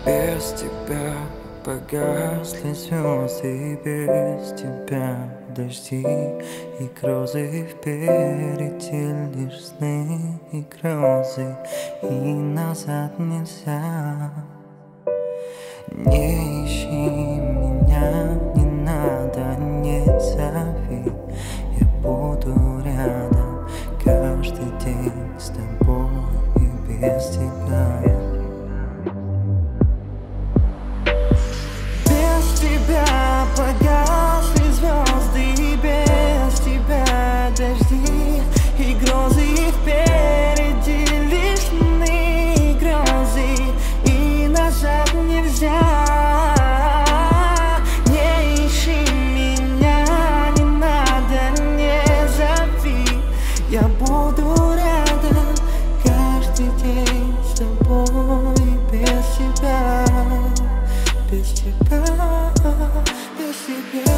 Без тебя погасли звезды, и без тебя дожди и грозы. Впереди лишь сны и грозы, и назад нельзя. Не ищи меня, не надо, не зови. Я буду рядом каждый день с тобой и без тебя. Без тебя погасли звезды, и без тебя дожди и грозы. Впереди лишь сны и грозы, и назад нельзя. Не ищи меня, не надо, не зови. Я буду рядом каждый день с тобой и без тебя. Без тебя, без тебя.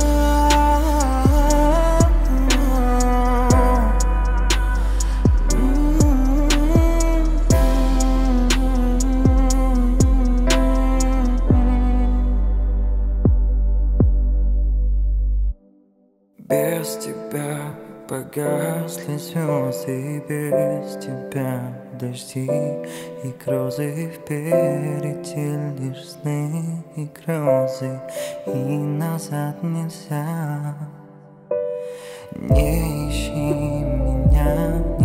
Без тебя погасли звезды, и без тебя дожди и грозы. Впереди лишь сны и грозы, и назад нельзя. Не ищи меня,